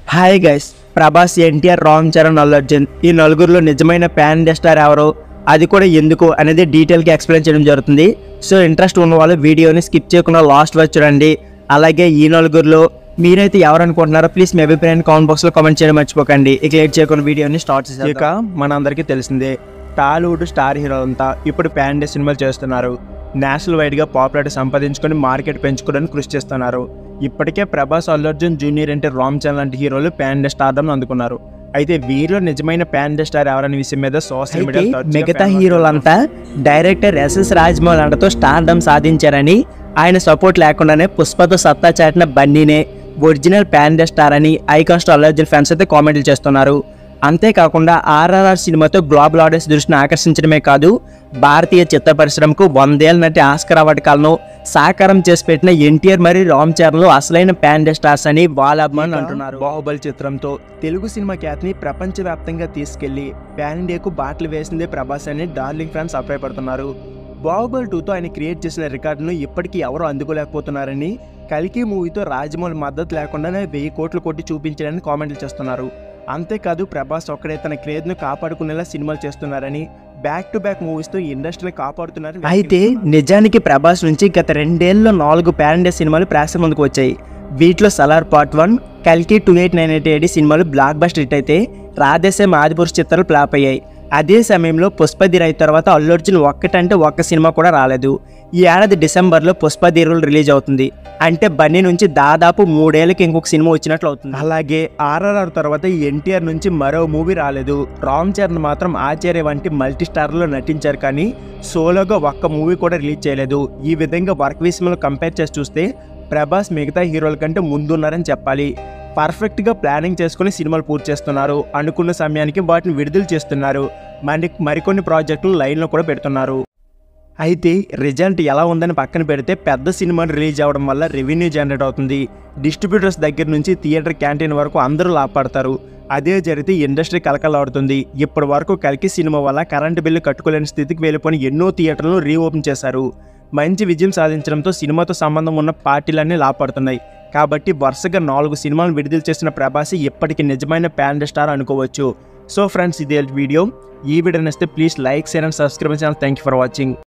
Hi guys, Prabhas, NTR, Ram Charan, Allu Arjun ఈ నలుగురిలో నిజమైన ప్యాన్ ఇండియా స్టార్ ఎవరో, అది కూడా ఎందుకు అనేది డీటెయిల్గా ఎక్స్ప్లెయిన్ చేయడం జరుగుతుంది. సో ఇంట్రెస్ట్ ఉన్న వాళ్ళు వీడియోని స్కిప్ చేయకుండా లాస్ట్ వరకు చూడండి. అలాగే ఈ నలుగురిలో మీరైతే ఎవరు అనుకుంటున్నారో ప్లీజ్ మీ అభిప్రాయాన్ని కామెంట్ బాక్స్లో కామెంట్ చేయడం మర్చిపోకండి. ఇక లేట్ చేయకుండా వీడియోని స్టార్ట్ చేసి ఇక మనందరికీ తెలిసిందే, టాలీవుడ్ స్టార్ హీరోలంతా ఇప్పుడు ప్యాన్ ఇండియా సినిమాలు చేస్తున్నారు. నేషనల్ వైడ్గా పాపులారిటీ సంపాదించుకొని మార్కెట్ పెంచుకోవడానికి కృషి చేస్తున్నారు. ఇప్పటికే ప్రభాస్, అల్లు అర్జున్, జూనియర్ ఎన్టీఆర్, రామ్ చరణ్ లాంటి హీరోలు ప్యాన్ ఇండియా స్టార్డమ్ అందుకున్నారు. అయితే వీరిలో నిజమైన ప్యాన్ ఇండియా స్టార్ ఎవరనే విషయం మీద సోషల్ మీడియా మిగతా హీరోలంతా డైరెక్టర్ ఎస్ఎస్ రాజమౌళి అంటతో స్టార్డమ్ సాధించారని, ఆయన సపోర్ట్ లేకుండానే పుష్పతో సత్తా చాటిన బన్నీనే ఒరిజినల్ ప్యాన్ ఇండియా స్టార్ అని ఐకాస్ట్ అల్లు అర్జున్ ఫ్యాన్స్ అయితే కామెంట్లు చేస్తున్నారు. అంతేకాకుండా ఆర్ఆర్ఆర్ సినిమాతో గ్లోబల్ ఆడియన్స్ దృష్టిని ఆకర్షించడమే కాదు, భారతీయ చిత్ర పరిశ్రమకు 100 ఏళ్ల నాటి ఆస్కార్ అవార్డు కాలను సాకారం చేసి పెట్టిన ఎన్టీఆర్ మరియు రామ్ చరణ్ అసలైన ప్యాన్ ఇండియా స్టార్స్ అని వాళ్ళ అభిమానులు అంటున్నారు. బాహుబలి చిత్రంతో తెలుగు సినిమా ఖ్యాతిని ప్రపంచవ్యాప్తంగా తీసుకెళ్లి ప్యాన్ ఇండియాకు బాటలు వేసిందే ప్రభాస్ అని డార్లింగ్ ఫ్యాన్స్ అభిప్రాయపడుతున్నారు. బాహుబలి 2తో ఆయన క్రియేట్ చేసిన రికార్డును ఇప్పటికీ ఎవరూ అందుకోలేకపోతున్నారని, కల్కి మూవీతో రాజమౌళి మద్దతు లేకుండానే 1000 కోట్లు కొట్టి చూపించారని కామెంట్లు చేస్తున్నారు. అంతేకాదు, ప్రభాస్ ఒక్కడే తన క్రేజ్ను కాపాడుకునేలా సినిమాలు చేస్తున్నారని, బ్యాక్ టు బ్యాక్ మూవీస్తో ఇండస్ట్రీని కాపాడుతున్నారు. అయితే నిజానికి ప్రభాస్ నుంచి గత 2 ఏళ్లలో 4 ప్యాన్ ఇండియా సినిమాలు ప్రేక్షకుల ముందుకు వచ్చాయి. వీటిలో సలార్ పార్ట్ 1, కల్కి 2898 సినిమాలు బ్లాక్ బస్టర్ హిట్ అయితే, రాధేశ్యామ్, ఆదిపురుష్ చిత్రాలు ఫ్లాప్ అయ్యాయి. అదే సమయంలో పుష్ప-ది తర్వాత అల్లు అర్జున్ ఒక్కటంటే ఒక్క సినిమా కూడా రాలేదు. ఈ ఏడాది డిసెంబర్లో పుష్ప-ది రిలీజ్ అవుతుంది. అంటే బన్నీ నుంచి దాదాపు 3 ఏళ్ళకి ఇంకొక సినిమా వచ్చినట్లు అవుతుంది. అలాగే ఆర్ఆర్ఆర్ తర్వాత ఎన్టీఆర్ నుంచి మరో మూవీ రాలేదు. రామ్ చరణ్ మాత్రం ఆచార్య వంటి మల్టీ స్టార్లో నటించారు, కానీ సోలోగా ఒక్క మూవీ కూడా రిలీజ్ చేయలేదు. ఈ విధంగా వర్క్ విషయంలో కంపేర్ చేసి చూస్తే ప్రభాస్ మిగతా హీరోల కంటే ముందున్నారని చెప్పాలి. పర్ఫెక్ట్గా ప్లానింగ్ చేసుకుని సినిమాలు పూర్తి చేస్తున్నారు. అనుకున్న సమయానికి వాటిని విడుదల చేస్తున్నారు. మరికొన్ని ప్రాజెక్టులు లైన్లో కూడా పెడుతున్నారు. అయితే రిజల్ట్ ఎలా ఉందని పక్కన పెడితే, పెద్ద సినిమాలు రిలీజ్ అవ్వడం వల్ల రెవెన్యూ జనరేట్ అవుతుంది. డిస్ట్రిబ్యూటర్స్ దగ్గర నుంచి థియేటర్ క్యాంటీన్ వరకు అందరూ లాభపడతారు. అదే జరిగితే ఇండస్ట్రీ కలకలాడుతుంది. ఇప్పటి వరకు కల్కి సినిమా వల్ల కరెంటు బిల్లు కట్టుకోలేని స్థితికి వెళ్ళిపోయిన ఎన్నో థియేటర్లను రీఓపెన్ చేశారు. మంచి విజయం సాధించడంతో సినిమాతో సంబంధం ఉన్న పార్టీలన్నీ లాభపడుతున్నాయి. కాబట్టి వరుసగా 4 సినిమాలు విడుదల చేసిన ప్రభాస్ ఇప్పటికీ నిజమైన ప్యాన్ ఇండియా స్టార్ అనుకోవచ్చు. సో ఫ్రెండ్స్, ఇదే వీడియో. ఈ వీడియో నచ్చితే please like, share and subscribe channel. Thank you for watching.